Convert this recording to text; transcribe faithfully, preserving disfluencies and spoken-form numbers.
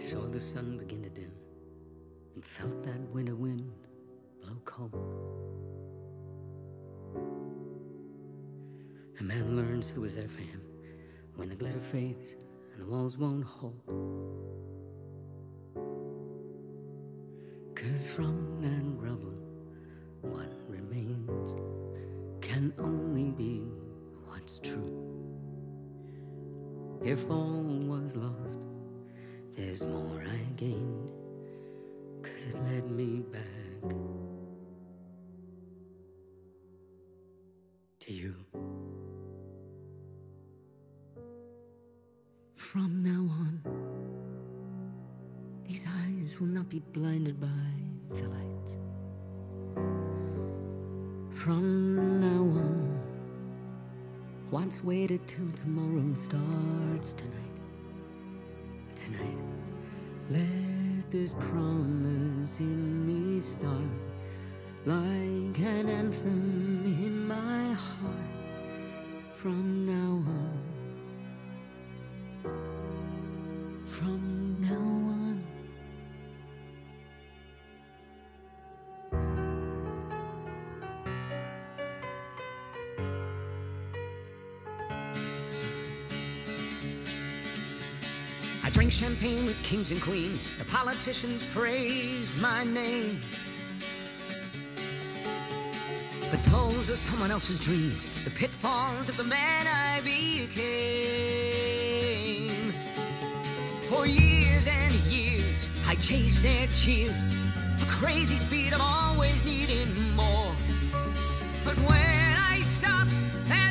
saw the sun begin to dim and felt that winter wind blow cold. A man learns who was there for him when the glitter fades and the walls won't hold. 'Cause from that rubble, what remains can only be what's true. If all was lost, there's more I gained, 'cause it led me back to you. From now on, these eyes will not be blinded by the lights. From now on, what's waited till tomorrow starts tonight. Tonight, let this promise in me start like an anthem in my heart. From now on, from now on. I drank champagne with kings and queens. The politicians praised my name. But those were someone else's dreams, the pitfalls of the man I became. For years and years, I chased their cheers, a crazy speed of always needing more. But when I stopped